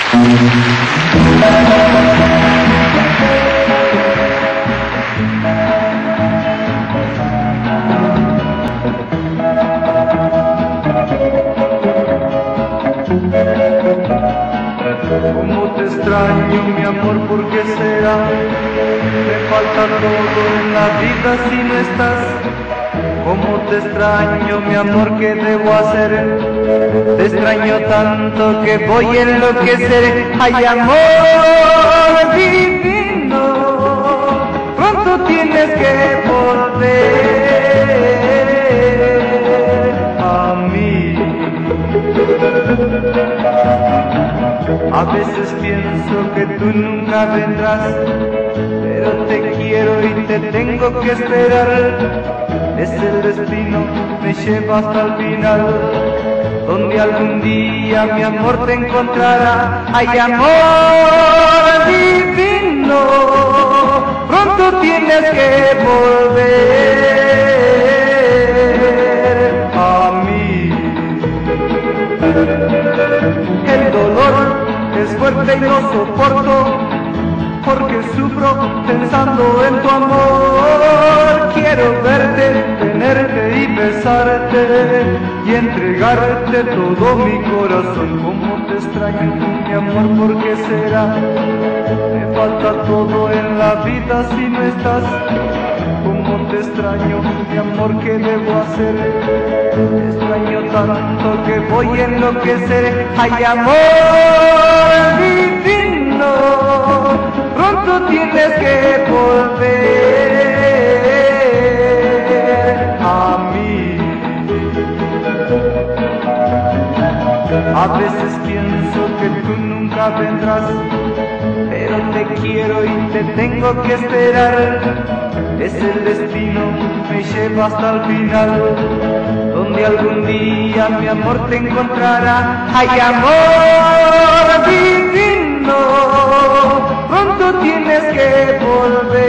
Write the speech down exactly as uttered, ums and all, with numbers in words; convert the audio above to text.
Cómo te extraño, mi amor, ¿por qué será? Me falta todo en la vida si no estás. Cómo te extraño, mi amor, ¿qué debo hacer? Te extraño tanto que voy a enloquecer. Ay, amor divino, pronto tienes que volver a mí. A veces pienso que tú nunca vendrás, pero te quiero y te tengo que esperar. Es el destino, me lleva hasta el final, donde algún día mi amor te encontrará. Ay, amor divino, pronto tienes que volver a mí. El dolor es fuerte y lo soporto, porque sufro pensando en tu amor. Quiero verte, tenerte y besarte y entregarte todo mi corazón. Cómo te extraño, mi amor, ¿por qué será? Me falta todo en la vida si no estás. Cómo te extraño, mi amor, ¿qué debo hacer? Te extraño tanto que voy a enloquecer. Ay, amor divino, pronto tienes que volver a mí. A veces pienso que tú nunca vendrás, pero te quiero y te tengo que esperar. Es el destino, me lleva hasta el final, donde algún día mi amor te encontrará. Ay, amor divino, pronto tienes que volver.